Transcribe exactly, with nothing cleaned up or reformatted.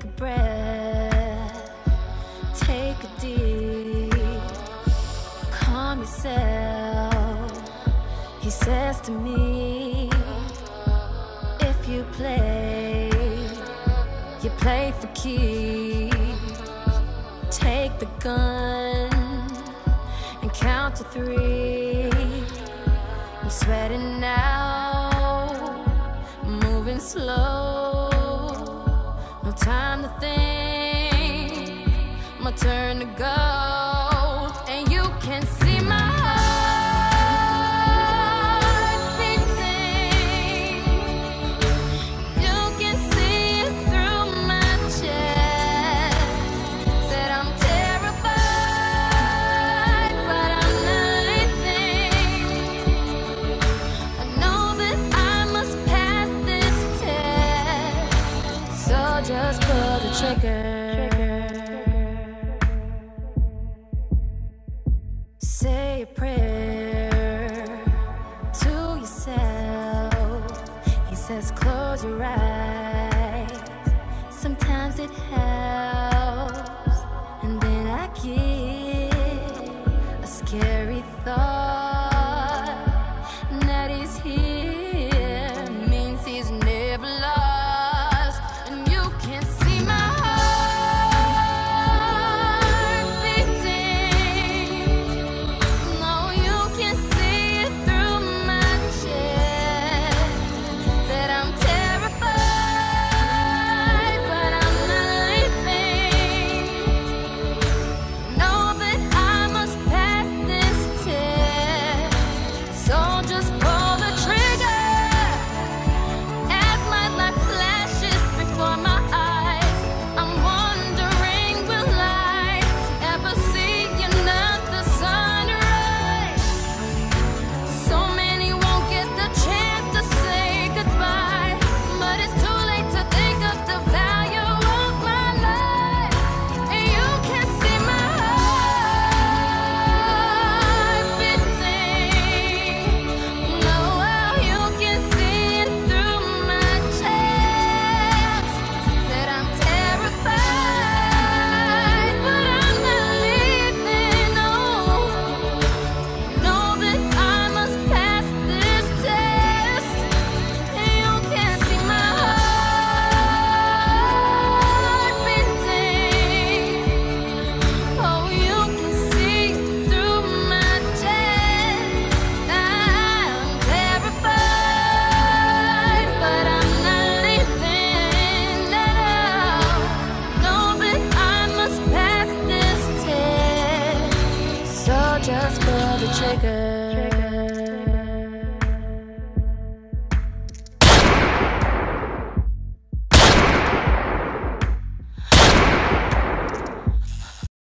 Take a breath, take a deep, calm yourself. He says to me, if you play, you play for keeps. Take the gun and count to three. I'm sweating now, moving slow. No time to think, my turn to go. And you can see my heart beating. You can see it through my chest. Said I'm terrified, but I'm not leaving. I know that I must pass this test, so just pull the trigger. Say a prayer to yourself. He says close your eyes, sometimes it helps. And then I get a scary thought that he's here, means he's never lost. And you can see my heart beating. No, you can see it through my chest. That I'm terrified, but I'm not leaving. Know that I must pass this test, so just pull the trigger. As my life flashes before my eyes, I'm wondering, will I ever see another sunrise? So many won't get the chance to say goodbye, but it's too late to think of the value of my life. And you can see my heart beating. No, well, you can see it through my chest. That I'm terrified, but I'm not leaving. No, know that I must pass this test. And you can see my heart beating. Oh, you can see through my chest. I'm terrified, but I'm not leaving. No, know that I must pass this test, so just pull the trigger.